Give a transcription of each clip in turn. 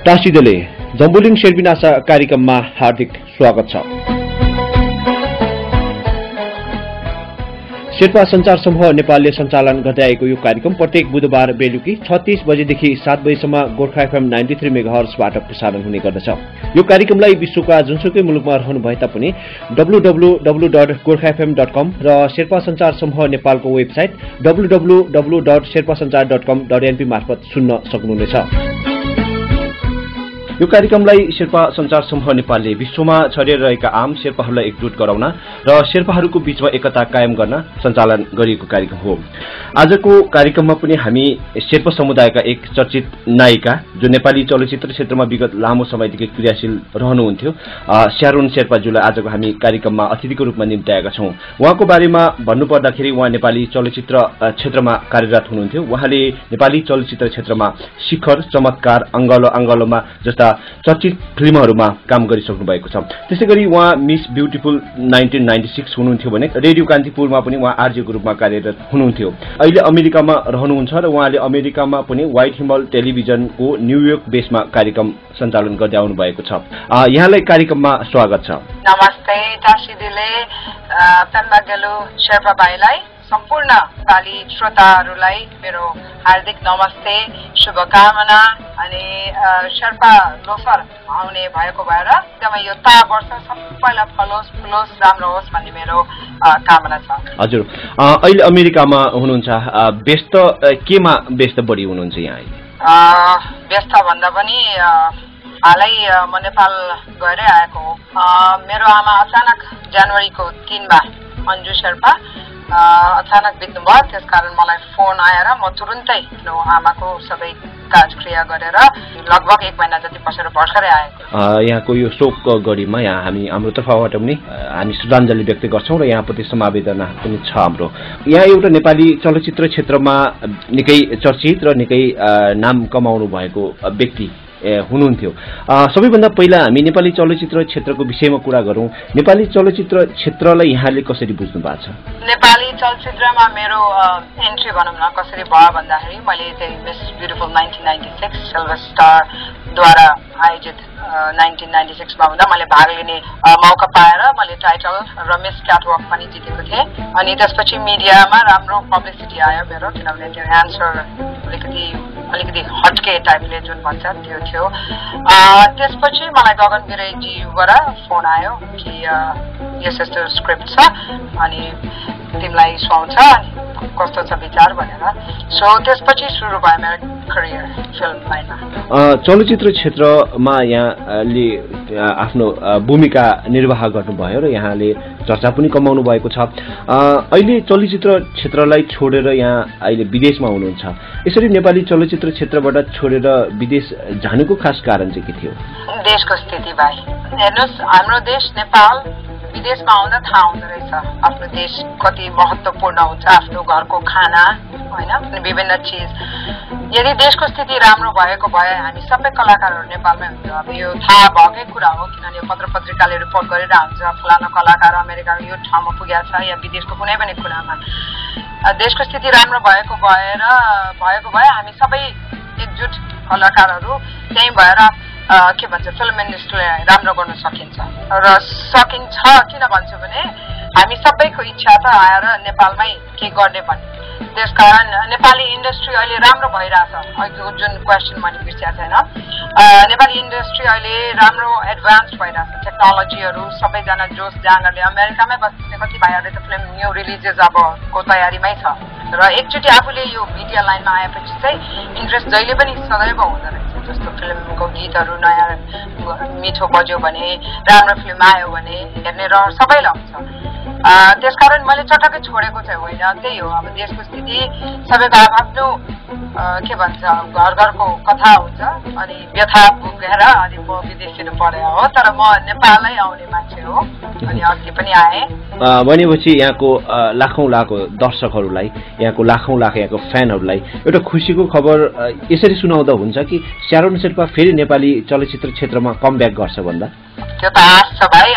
टासीदले जम्बुलिङ शेर्पिनासा कार्यक्रममा हार्दिक स्वागत छ। शेर्पा संचार समूह नेपालले सञ्चालन गर्दै आएको यो कार्यक्रम प्रत्येक बुधबार बेलुकी 36 बजेदेखि 7 बजेसम्म गोर्खा एफएम 93 मेगाहर्जबाट प्रसारण हुने गर्दछ। यो कार्यक्रमलाई विश्वका जुनसुकै मुलुकमा रहनु भए तापनि www.gorkhafm.com र शेर्पा संचार समूह नेपालको वेबसाइट www.sherpasanchar.com.np मार्फत सुन्न सक्नुहुनेछ। यो कार्यक्रमलाई शेर्पा संचार समूह नेपालले विश्वमा छरिएर रहेका आम शेर्पाहरूलाई एकजुट गराउन र शेर्पाहरूको बीचमा एकता कायम गर्न सञ्चालन गरिएको कार्यक्रम हो। आजको कार्यक्रममा पनि हामी शेर्पा समुदायका एक चर्चित नायिका जो नेपाली चलचित्र क्षेत्रमा विगत लामो समयदेखि क्रियाशील रहनुहुन्थ्यो स्यारोन शेर्पाज्यूलाई आजको हामी कार्यक्रममा अतिथिको रूपमा निम्त्याएका छौं। उहाँको बारेमा भन्नुपर्दाखेरि उहाँ नेपाली चलचित्र क्षेत्रमा कार्यरत हुनुहुन्थ्यो। उहाँले नेपाली चलचित्र क्षेत्रमा शिखर, चमत्कार, अंगालो अंगालोमा जस्ता चर्चित फिल्महरूमा काम गरिसक्नु भएको छ। त्यसैगरी उहाँ मिस ब्युटिफुल 1996 हुनुहुन्थ्यो भने रेडियो कान्तिपुरमा पनि उहाँ आरजेको रूपमा कार्यरत हुनुहुन्थ्यो। अहिले अमेरिकामा रहनुहुन्छ र उहाँले अमेरिकामा पनि व्हाइट हिमल टेलिभिजनको न्यूयोर्क बेसमा कार्यक्रम सञ्चालन गर्दै आउनु भएको छ। यहाँलाई कार्यक्रममा स्वागत छ। नमस्ते टासीदीले पेम्बागेलु शेर्पा भाइलाई सम्पूर्ण नेपाली श्रोताहरूलाई मेरो हार्दिक नमस्ते, शुभकामना अनि शेर्पा लोसर आउने भएको भएर एकदमै यो ता वर्ष सबैलाई फलोस् फुलोस् राम्रो होस् भन्ने मेरो कामना छ। हजुर, अहिले अमेरिकामा हुनुहुन्छ, व्यस्त केमा व्यस्त बढी हुनुहुन्छ यहाँ? व्यस्त भन्दा पनि हालै म नेपाल गएरै आएको हो। मेरो आमा अचानक जनवरीको 3 अन्जु शेर्पा अचानक बित्नुभयो। त्यसकारण मलाई फोन आएर म तुरुन्तै आमाको सबै काजक्रिया गरेर लगभग 1 महिना जति बसेर भर्खरै आएको। यहाँको यो शोक गढीमा यहाँ हाम्रो तर्फबाट पनि हामी श्रद्धाञ्जली व्यक्त गर्छौँ र यहाँप्रति समवेदना पनि छ हाम्रो। यहाँ एउटा नेपाली चलचित्र क्षेत्रमा निकै चर्चित र निकै नाम कमाउनु भएको व्यक्ति हुनुहुन्थ्यो। सबैभन्दा पहिला हामी नेपाली चलचित्र क्षेत्रको विषयमा कुरा गरौँ। नेपाली चलचित्र क्षेत्रलाई यहाँले कसरी बुझ्नु भएको छ? नेपाली चलचित्रमा मेरो एन्ट्री भनौँ न कसरी भयो भन्दाखेरि मैले चाहिँ मिस ब्युटिफुल 1996 सिल्भर स्टारद्वारा आयोजित 1996 मा हुँदा मैले भाग लिने मौका पाएर मैले टाइटल र मिस क्याटवक पनि जितेको थिएँ। अनि त्यसपछि मिडियामा राम्रो पब्लिसिटी आयो मेरो, किनभने त्यो एन्सर अलिकति हट्के टाइपले जुन भन्छ त्यो थियो। त्यसपछि मलाई गगन गिरीजीबाट फोन आयो कि यस्तो स्क्रिप्ट छ अनि तिमीलाई सुहाउँछ अनि कस्तो छ विचार भनेर। सो त्यसपछि सुरु भयो मेरो करियर फिल्म लाइनमा। चलचित्र क्षेत्रमा यहाँले आफ्नो भूमिका निर्वाह गर्नुभयो र यहाँले चर्चा पनि कमाउनु भएको छ। अहिले चलचित्र क्षेत्रलाई छोडेर यहाँ अहिले विदेशमा हुनुहुन्छ। यसरी नेपाली चलचित्र क्षेत्रबाट छोडेर विदेश जानुको खास कारण चाहिँ के थियो? देशको स्थिति भाइ हेर्नुहोस्, हाम्रो देश नेपाल विदेशमा आउँदा थाहा हुँदो रहेछ आफ्नो देश कति महत्त्वपूर्ण हुन्छ, आफ्नो घरको खाना होइन विभिन्न चिज। यदि देशको स्थिति राम्रो भएको भए हामी सबै कलाकारहरू नेपालमै हुन्थ्यो। अब यो थाहा भएकै कुरा हो, किनभने पत्र पत्रिकाले रिपोर्ट गरिरहेको हुन्छ फलाना कलाकार अमेरिकाको यो ठाउँमा पुगेको छ या विदेशको कुनै पनि कुरामा। देशको स्थिति राम्रो भएको भए हामी सबै एकजुट कलाकारहरू त्यही भएर के भन्छ फिल्म इन्डस्ट्रीलाई राम्रो गर्न सकिन्छ र सकिन्छ। किन भन्छु भने हामी सबैको इच्छा त आएर नेपालमै के गर्ने भन्ने। त्यसकारण नेपाली इन्डस्ट्री अहिले राम्रो भइरहेछ। अघिको जुन क्वेसन मैले बिर्सिएको छैन, नेपाली इन्डस्ट्री अहिले राम्रो एडभान्स भइरहेछ। टेक्नोलोजीहरू सबैजना जोस जाँगरले अमेरिकामै बस्ने कति भाइहरूले त फिल्म न्यू रिलिजेस अबको तयारीमै छ र एकचोटि आफूले यो मिडिया लाइनमा आएपछि चाहिँ इन्ट्रेस्ट जहिले पनि सदैव हुँदो रहेछ। जस्तो फिल्मको गीतहरू नयाँ मिठो बज्यो भने, राम्रो फिल्म आयो भने हेर्ने रहर सबैलाई हुन्छ। त्यसकारण मैले चटक्कै छोडेको चाहिँ होइन, त्यही हो अब देशको स्थिति सबैको आफ्नो के भन्छ घर घरको कथा हुन्छ अनि व्यथा पुगेर अनि म विदेशिनु पर्यो हो। तर म नेपालै आउने मान्छे हो अनि अघि पनि आएँ। भनेपछि यहाँको लाखौं लाख दर्शकहरूलाई, यहाँको लाखौं लाख यहाँको फ्यानहरूलाई एउटा खुसीको खबर यसरी सुनाउँदा हुन्छ कि स्यारोन शेर्पा फेरि नेपाली चलचित्र क्षेत्रमा कमब्याक गर्छ भन्दा? त्यो त आश छ भाइ।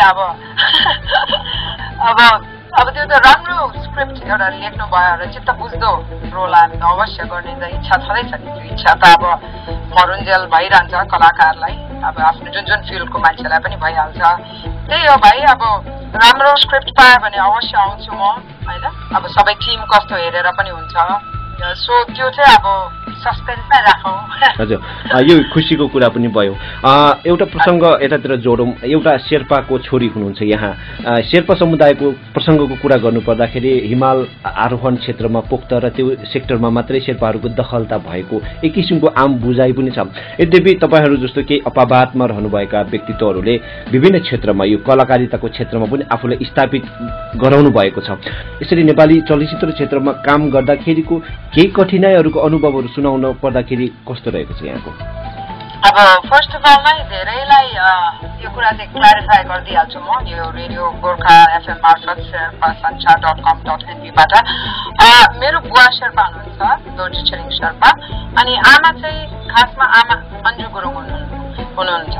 अब त्यो त राम्रो स्क्रिप्ट एउटा लेख्नु भयो र चित्त बुझ्दो रोल हामी अवश्य गर्ने त इच्छा छँदैछ नि। त्यो इच्छा त अब मरुन्जेल भइरहन्छ कलाकारलाई अब आफ्नो जुन फिल्डको मान्छेलाई पनि भइहाल्छ त्यही हो भाइ अब राम्रो स्क्रिप्ट पायो भने अवश्य आउँछु म होइन अब सबै टिम कस्तो हेरेर पनि हुन्छ सो त्यो चाहिँ अब सस्पेन्समै राखौँ हजुर यो खुसीको कुरा पनि भयो एउटा प्रसङ्ग यतातिर जोडौँ एउटा शेर्पाको छोरी हुनुहुन्छ यहाँ शेर्पा समुदायको प्रसङ्गको कुरा गर्नुपर्दाखेरि हिमाल आरोहण क्षेत्रमा पोख्त र त्यो सेक्टरमा मात्रै शेर्पाहरूको दखलता भएको एक किसिमको आम बुझाइ पनि छ यद्यपि तपाईँहरू जस्तो केही अपवादमा रहनुभएका व्यक्तित्वहरूले विभिन्न क्षेत्रमा यो कलाकारिताको क्षेत्रमा पनि आफूलाई स्थापित गराउनु भएको छ यसरी नेपाली चलचित्र क्षेत्रमा काम गर्दाखेरिको केही कठिनाइहरूको अनुभवहरू सुनाउन पर्दाखेरि कस्तो रहेको छ यहाँको अब फर्स्ट अफ अल धेरैलाई यो कुरा चाहिँ क्ल्यारिफाई गरिदिइहाल्छु म यो रेडियो गोर्खा एफएम मार्फत शेर्पासञ्चार.com.np बाट मेरो बुवा शेर्पा हुनुहुन्छ दोर्जी छिरिङ शेर्पा अनि आमा चाहिँ खासमा आमा अन्जु गुरुङ हुनुहुन्छ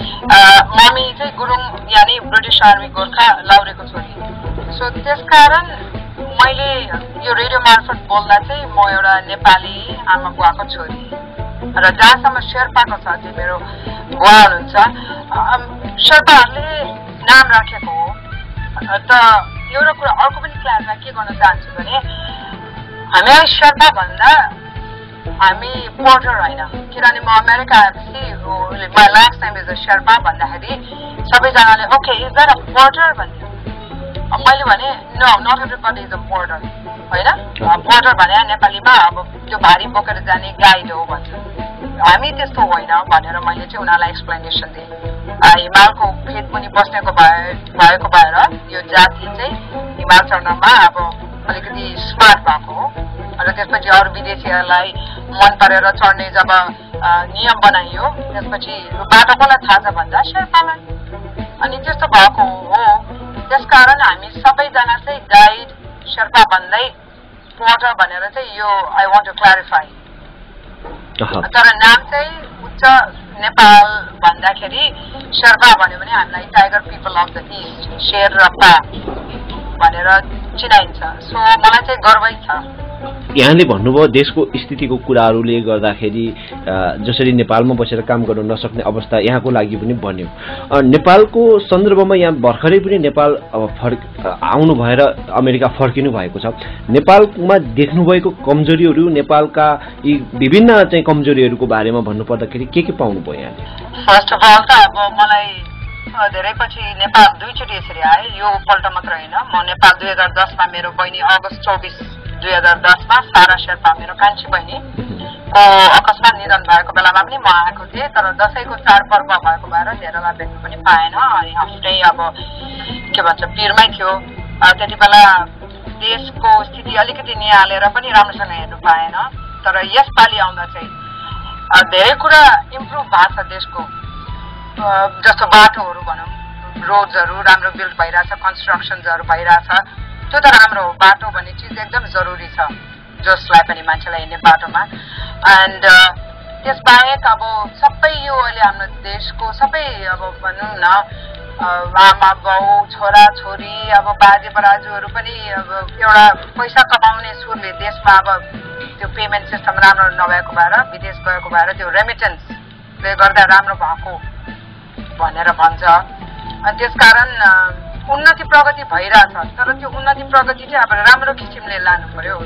मम्मी चाहिँ गुरुङ यानि ब्रिटिस आर्मी गोर्खा लाउरेको छोरी सो त्यसकारण मैले यो रेडियो मार्फत बोल्दा चाहिँ म एउटा नेपाली आमा बुवाको छोरी र जहाँसम्म शेर्पाको छ त्यो मेरो बुवा हुनुहुन्छ शेर्पाहरूले नाम राखेको हो त एउटा कुरा अर्को पनि क्लासमा के गर्न चाहन्छु भने हामीलाई शेर्पा भन्दा हामी पोर्टर होइन किनभने म अमेरिका आएपछि my last time is a Sherpa भन्दाखेरि सबैजनाले okay is that a porter भन्थ्यो मैले भने no not everybody is a porter होइन पोर्टर भने नेपालीमा अब त्यो भारी बोकेर जाने गाइड हो भन्छ हामी त्यस्तो होइन भनेर मैले चाहिँ उनीहरूलाई एक्सप्लेनेसन दिएँ हिमालको फेद पनि बस्नेको भएको भएर यो जाति चाहिँ हिमाल चढ्नमा अब अलिकति स्मार्ट भएको हो र त्यसपछि अरू विदेशीहरूलाई मन परेर चढ्ने जब नियम बनाइयो त्यसपछि बाटो कसलाई थाहा छ भन्दा शेर्पालाई अनि त्यस्तो भएको हो त्यसकारण हामी सबैजना चाहिँ गाइड शेर्पा भन्दै पोर्टर भनेर चाहिँ यो आई वान्ट टु क्ल्यारिफाई तर नाम चाहिँ उच्च नेपाल भन्दाखेरि शेर्पा भन्यो भने हामीलाई tiger people of the east Sherpa भनेर चिनाइन्छ सो मलाई चाहिँ गर्वै छ यहाँले भन्नुभयो देशको स्थितिको कुराहरूले गर्दाखेरि जसरी नेपालमा बसेर काम गर्न नसक्ने अवस्था यहाँको लागि पनि बन्यो नेपालको सन्दर्भमा यहाँ भर्खरै पनि नेपाल आउनु भएर अमेरिका फर्किनु भएको छ नेपालमा देख्नुभएको कमजोरीहरू नेपालका यी विभिन्न चाहिँ कमजोरीहरूको बारेमा भन्नुपर्दाखेरि के पाउनुभयो यहाँले फर्स्ट अफ अल त अब मलाई धेरै पछि नेपाल दुईचोटि यसरी आए यो पल्ट मात्र होइन म नेपाल 2010 मा मेरो बहिनी अगस्त 24 2010 मा सारा शेर्पा मेरो कान्छी बहिनीको अकस्मात निधन भएको बेलामा पनि म आएको थिएँ तर दसैँको चाडपर्व भएको भएर धेरैलाई भेट्नु पनि पाएन अनि आफ्नै अब के भन्छ पिरमै थियो त्यति बेला देशको स्थिति अलिकति निहालेर पनि राम्रोसँग हेर्नु पाएन तर यसपालि आउँदा चाहिँ धेरै कुरा इम्प्रुभ भएको छ देशको जस्तो बाटोहरू भनौँ रोड्सहरू राम्रो बिल्ड भइरहेछ कन्स्ट्रक्सन्सहरू भइरहेछ त्यो त राम्रो हो बाटो भन्ने चिज एकदम जरुरी छ जसलाई पनि मान्छेलाई हिँड्ने बाटोमा एन्ड त्यसबाहेक अब सबै यो अहिले हाम्रो देशको सबै अब भनौँ न आमा बाउ छोरा छोरी अब बाजे बराजुहरू पनि अब एउटा पैसा कमाउने सुरले देशमा अब त्यो पेमेन्ट सिस्टम राम्रो नभएको भएर विदेश गएको भएर त्यो रेमिटेन्सले गर्दा राम्रो भएको भनेर भन्छ अनि त्यसकारण उन्नति प्रगति भइरहेछ तर त्यो उन्नति प्रगति चाहिँ अब राम्रो किसिमले लानु पर्यो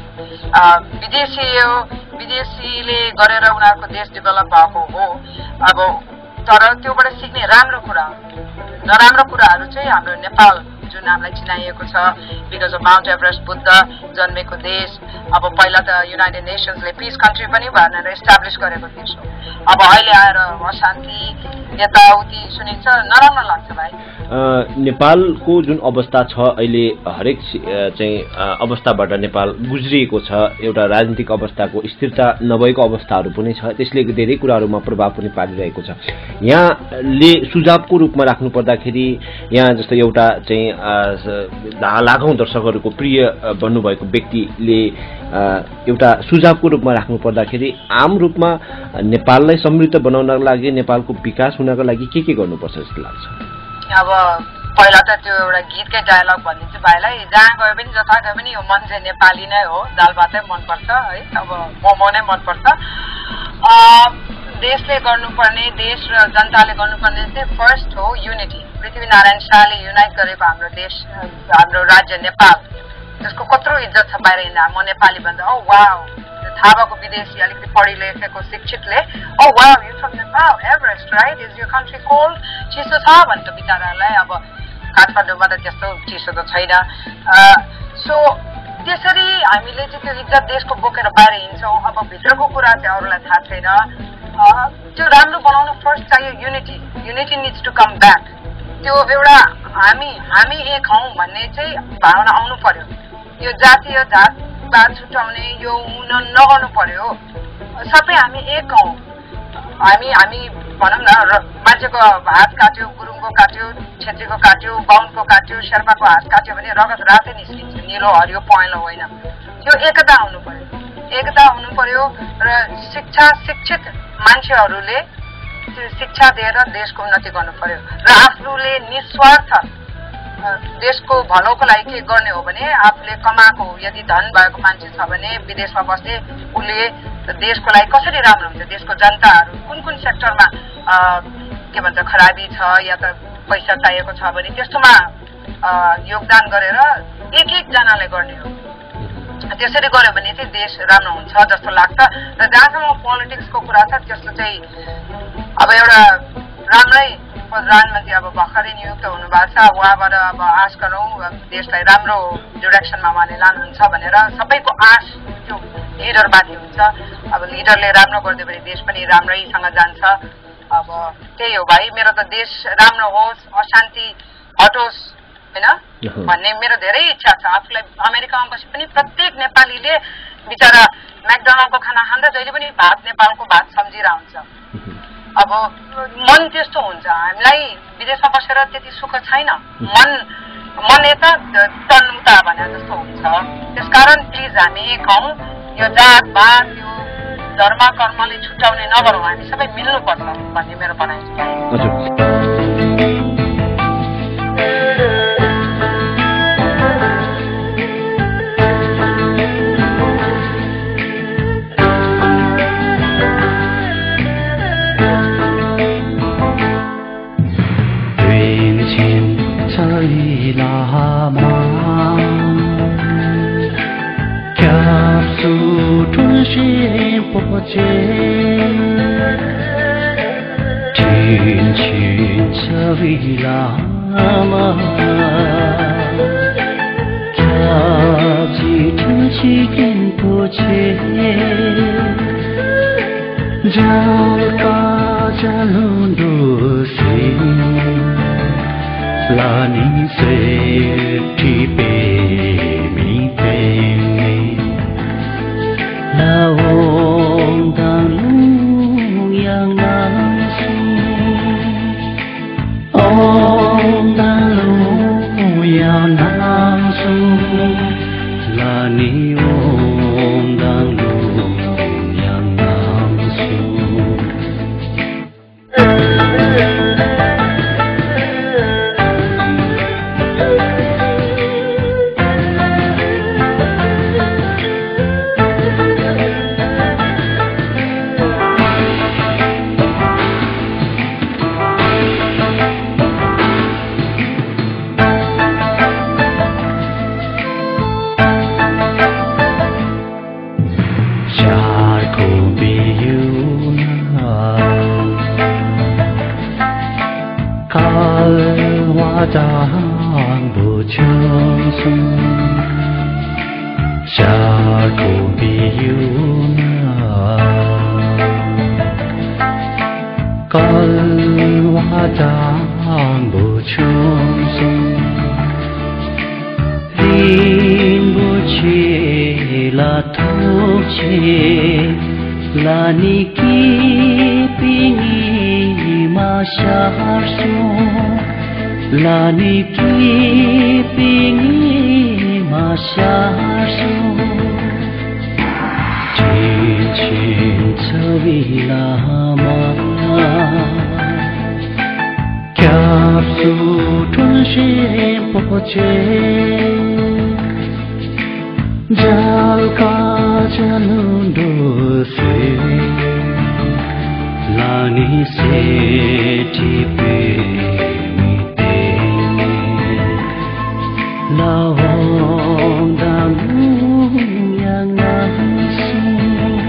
विदेशीले गरेर उनीहरूको देश डेभलप भएको हो अब तर त्योबाट सिक्ने राम्रो कुरा नराम्रो कुराहरू चाहिँ हाम्रो नेपाल जुन हामीलाई चिनाइएको छ because of mount Everest Buddha जन्मेको देश अब पहिला त युनाइटेड नेसन्सले पिस कन्ट्री पनि भनेर इस्टाब्लिस गरेको देश हो अब अहिले आएर अशान्ति यताउति सुनिन्छ नराम्रो लाग्छ भाइ नेपालको जुन अवस्था छ अहिले हरेक चाहिँ अवस्थाबाट नेपाल गुज्रिएको छ एउटा राजनीतिक अवस्थाको स्थिरता नभएको अवस्थाहरू पनि छ त्यसले धेरै कुराहरूमा प्रभाव पनि पारिरहेको छ यहाँले सुझावको रूपमा राख्नु पर्दाखेरि यहाँ जस्तो एउटा चाहिँ लाखौं दर्शकहरूको प्रिय बन्नुभएको व्यक्तिले एउटा सुझावको रूपमा राख्नु पर्दाखेरि आम रूपमा नेपाललाई समृद्ध बनाउनको लागि नेपालको विकास हुनको लागि के गर्नुपर्छ जस्तो लाग्छ अब पहिला त त्यो एउटा गीतकै डायलग भनिदिन्छु भाइलाई जहाँ गए पनि जता गए पनि यो मन चाहिँ नेपाली नै हो दाल भातै मनपर्छ है अब मोमो नै मनपर्छ देशले गर्नुपर्ने देश र जनताले गर्नुपर्ने चाहिँ फर्स्ट हो युनिटी पृथ्वीनारायण शाहले युनाइट गरेको हाम्रो देश हाम्रो राज्य नेपाल त्यसको कत्रो इज्जत छ बाहिर हिँड्दा म नेपाली भन्दा ओ वाउ थाहा भएको विदेशी अलिकति पढी लेखेको शिक्षितले oh wow you from Nepal Everest right is your country cold चिसो छ भन्छ बिचरालाई अब काठमाडौँमा त त्यस्तो चिसो त छैन सो त्यसरी हामीले चाहिँ त्यो इज्जत देशको बोकेर बाहिर हिँड्छौँ अब भित्रको कुरा चाहिँ अरूलाई थाहा छैन त्यो राम्रो बनाउनु फर्स्ट चाहियो unity needs to come back त्यो एउटा हामी एक हौँ भन्ने चाहिँ भावना आउनु पर्यो यो जातीय जातपात छुट्याउने यो नगर्नु पर्यो सबै हामी एक हौँ हामी भनौँ न मान्छेको हात काट्यो गुरुङको काट्यो छेत्रीको काट्यो बाहुनको काट्यो शेर्पाको हात काट्यो भने रगत रातै निस्किन्छ निलो हरियो पहेँलो होइन त्यो एकता हुनु पर्यो र शिक्षित मान्छेहरूले शिक्षा दिएर देशको उन्नति गर्नु पर्यो र आफूले निस्वार्थ देशको भलोको लागि के गर्ने हो भने आफूले कमाएको यदि धन भएको मान्छे छ भने विदेशमा बस्ने उसले देशको लागि कसरी राम्रो हुन्छ देशको जनताहरू कुन सेक्टरमा के भन्छ खराबी छ या त पैसा चाहिएको छ भने त्यस्तोमा योगदान गरेर एक जनाले गर्ने हो त्यसरी गर्यो भने चाहिँ देश राम्रो हुन्छ जस्तो लाग्छ र जहाँसम्म पोलिटिक्सको कुरा छ त्यस्तो चाहिँ अब एउटा राम्रै प्रधानमन्त्री अब भर्खरै नियुक्त हुनुभएको छ उहाँबाट अब आश गरौँ देशलाई राम्रो डिरेक्सनमा उहाँले लानुहुन्छ भनेर सबैको आश त्यो लिडरमाथि हुन्छ अब लिडरले राम्रो गरिदियो भने देश पनि राम्रैसँग जान्छ अब त्यही हो भाइ मेरो त देश राम्रो होस् अशान्ति हटोस् होइन भन्ने मेरो धेरै इच्छा छ आफूलाई अमेरिकामा बसे पनि प्रत्येक नेपालीले बिचरा म्याकडोनल्डको खाना खाँदा जहिले पनि भात नेपालको भात सम्झिरहेको हुन्छ अब मन त्यस्तो हुन्छ हामीलाई विदेशमा बसेर त्यति सुख छैन मन यता तन उता भने जस्तो हुन्छ त्यसकारण प्लिज हामी एक हौँ यो जातपात यो धर्म कर्मले छुट्याउने नगरौँ हामी सबै मिल्नुपर्छ भन्ने मेरो भनाइ छ लानी सेठी पे मिते लावong damung yang langsung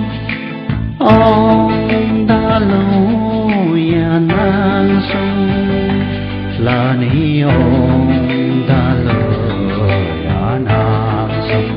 ong dalo yang langsung lani ong dalo yang langsung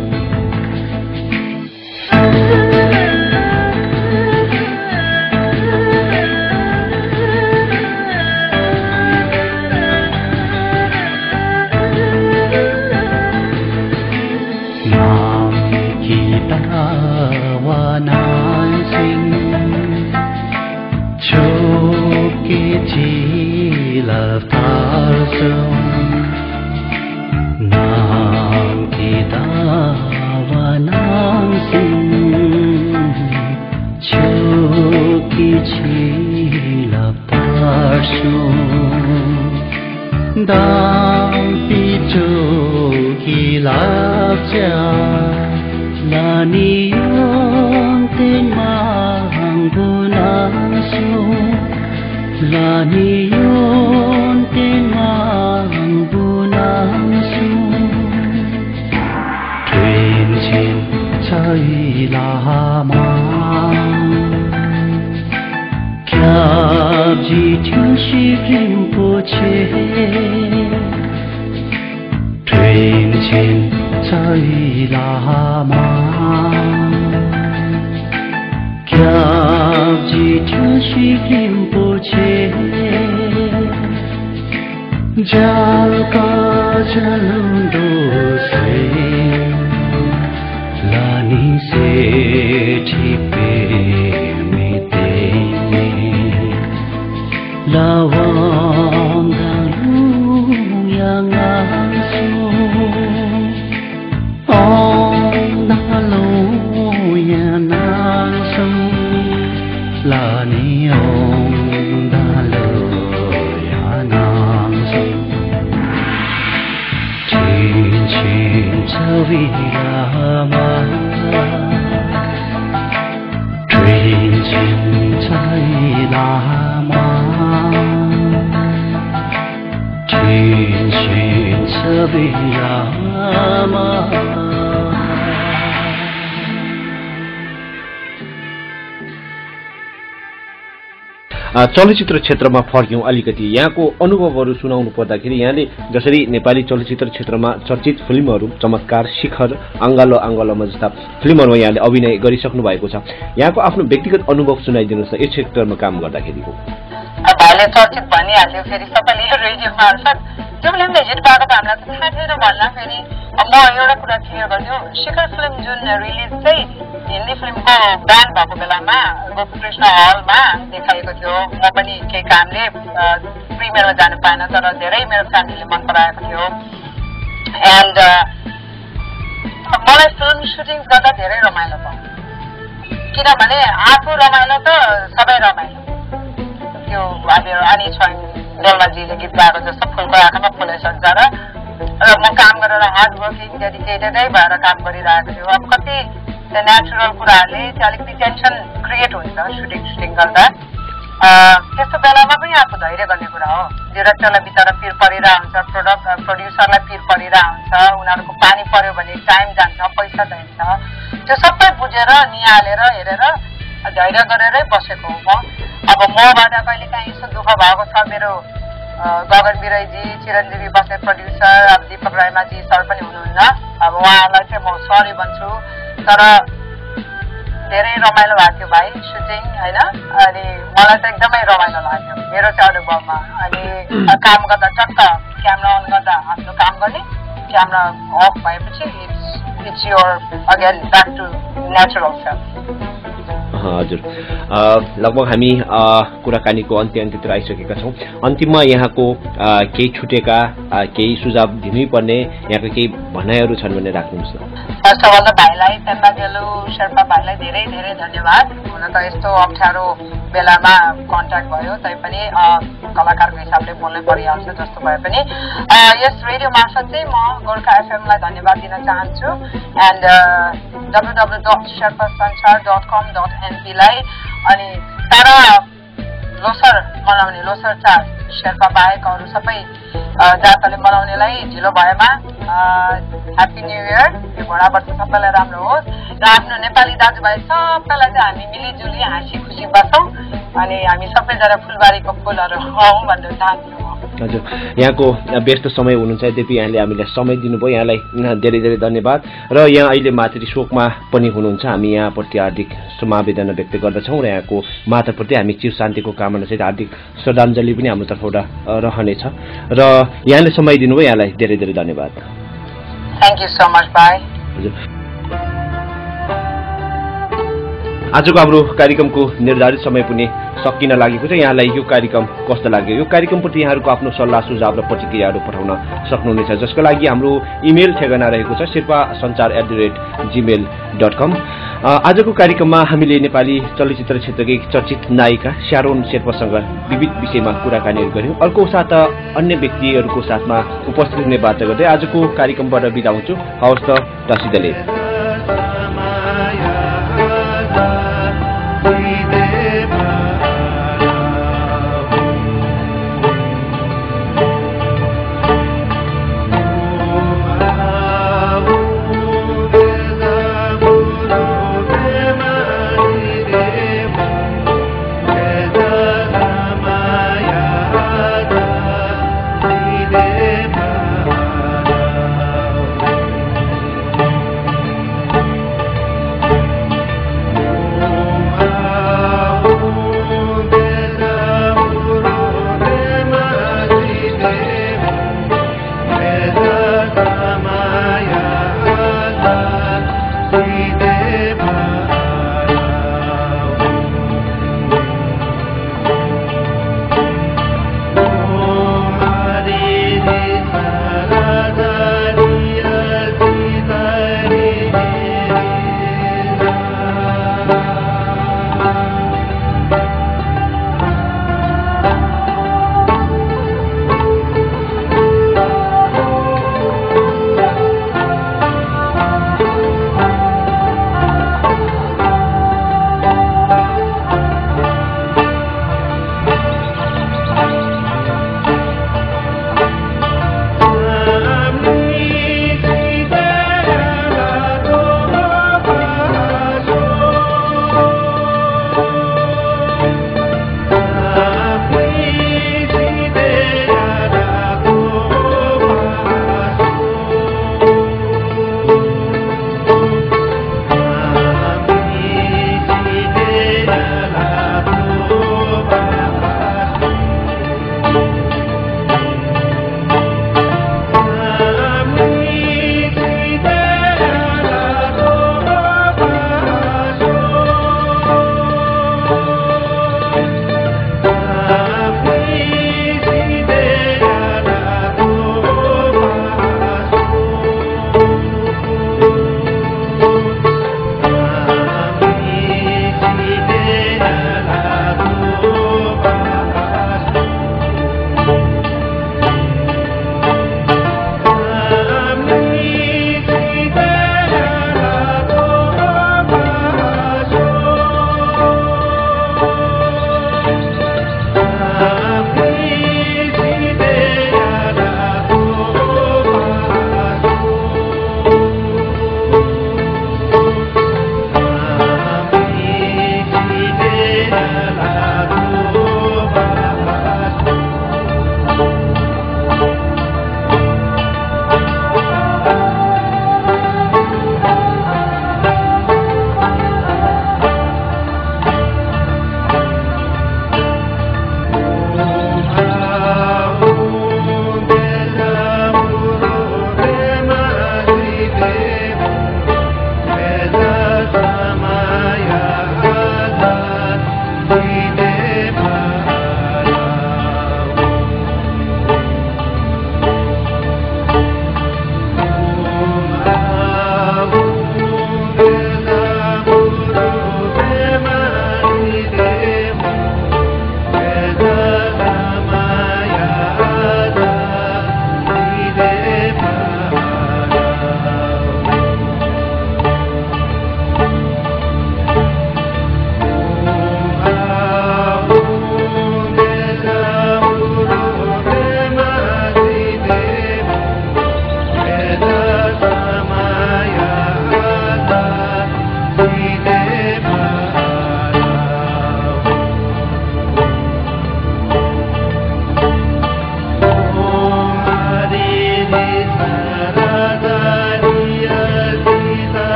चलचित्र क्षेत्रमा फर्क्यौं अलिकति यहाँको अनुभवहरू सुनाउनु पर्दाखेरि यहाँले जसरी नेपाली चलचित्र क्षेत्रमा चर्चित फिल्महरू चमत्कार शिखर अंगालो अंगालोमा जस्ता फिल्महरूमा यहाँले अभिनय गरिसक्नु भएको छ यहाँको आफ्नो व्यक्तिगत अनुभव सुनाइदिनुस् न यस क्षेत्रमा काम गर्दाखेरिको भाइले चर्चित भनिहाल्यो फेरि सबैले रेडियो मार्फत जबले भिजिट भएको त हामीलाई त थाहा थिएन भन्ला फेरि म एउटा कुरा क्लियर गर्छु शिखर फिल्म जुन रिलिज चाहिँ हिन्दी फिल्मको ब्यान भएको बेलामा गोपीकृष्ण हलमा देखाएको थियो म पनि केही कामले प्रिमियरमा जानु पाएन तर धेरै मेरो फ्यामिलीले मन पराएको थियो एन्ड मलाई फिल्म सुटिङ गर्दा धेरै रमाइलो भयो किनभने आफू रमाइलो त सबै रमाइलो त्यो हामीहरू अनि छोइङ बेलमाजीले गीत गाएको जस्तो फुलको आँखामा फुलै सक्छ र म काम गरेर हार्ड वर्किङ डेडिकेटेडै भएर काम गरिरहेको थियो अब कति नेचुरल कुराहरूले चाहिँ अलिकति टेन्सन क्रिएट हुन्छ सुटिङ गर्दा त्यस्तो बेलामा पनि आफू धैर्य गर्ने कुरा हो डिरेक्टरलाई बिचरा पिर परिरहेको हुन्छ प्रोड्युसरलाई पिर परिरहेको हुन्छ उनीहरूको पानी पर्यो भने टाइम जान्छ पैसा जान्छ त्यो सबै बुझेर निहालेर हेरेर धैर्य गरेरै बसेको हो म अब मबाट कहिले काहीँ यसो दुःख भएको छ मेरो गगन बिराईजी चिरञ्जीवी बस्ने प्रोड्युसर अब दीपक रायमाझी सर पनि हुनुहुन्न अब उहाँहरूलाई चाहिँ म सरी भन्छु तर धेरै रमाइलो भएको थियो भाइ सुटिङ होइन अनि मलाई चाहिँ एकदमै रमाइलो लाग्यो मेरो चाहिँ अनुभवमा अनि काम गर्दा टक्क क्यामेरा अन गर्दा आफ्नो काम गर्ने क्यामेरा अफ भएपछि it's your again back to natural self हजुर लगभग हामी कुराकानीको अन्त्यतिर आइसकेका छौँ अन्तिममा यहाँको केही छुटेका केही सुझाव दिनै पर्ने यहाँको केही भनाइहरू छन् भने राख्नुहोस् न फर्स्ट अफ अल त भाइलाई पेम्बा गेलु शेर्पा भाइलाई धेरै धेरै धन्यवाद हुन त यस्तो अप्ठ्यारो बेलामा कन्ट्याक्ट भयो तैपनि कलाकारको हिसाबले बोल्नै परिहाल्छ जस्तो भए पनि यस रेडियो मार्फत चाहिँ म गोर्खा एफएमलाई धन्यवाद दिन चाहन्छु एन्ड www.sherpasanchar.com.np लाई अनि सारा मनाउने लोसर चाड शेर्पा बाहेक अरू सबै जातले मनाउनेलाई ढिलो भएमा ह्याप्पी न्यू इयर, यो भोडा वर्ष सबैलाई राम्रो होस् र आफ्नो नेपाली दाजुभाइ सबैलाई चाहिँ हामी मिलिजुली हाँसी खुसी बसौँ अनि हामी सबैजना फुलबारीको फुलहरू हौँ भन्न चाहन्छु। हजुर, यहाँको व्यस्त समय हुनुहुन्छ, यद्यपि यहाँले हामीलाई समय दिनुभयो, यहाँलाई धेरै धेरै धन्यवाद। र यहाँ अहिले मातृ शोकमा पनि हुनुहुन्छ, हामी यहाँप्रति हार्दिक समवेदना व्यक्त गर्दछौँ र यहाँको माताप्रति हामी चिर शान्तिको कामना सहित हार्दिक श्रद्धाञ्जली पनि हाम्रो तर्फबाट रहनेछ र यहाँले समय दिनुभयो, यहाँलाई धेरै धेरै धन्यवाद। Thank you so much, bye. हजुर, आजको हाम्रो कार्यक्रमको निर्धारित समय पनि सकिन लागेको छ। यहाँलाई यो कार्यक्रम कस्तो लाग्यो, यो कार्यक्रमप्रति यहाँहरूको आफ्नो सल्लाह सुझाव र प्रतिक्रियाहरू पठाउन सक्नुहुनेछ, जसको लागि हाम्रो इमेल ठेगाना रहेको छ sherpasanchar@gmail.com। आजको कार्यक्रममा हामीले नेपाली चलचित्र क्षेत्रकै चर्चित नायिका स्यारोन शेर्पासँग विविध विषयमा कुराकानीहरू गऱ्यौँ। अर्को साता अन्य व्यक्तिहरूको साथमा उपस्थित हुने बाचा गर्दै आजको कार्यक्रमबाट बिदा हुन्छु। हवस् त, टासिदले।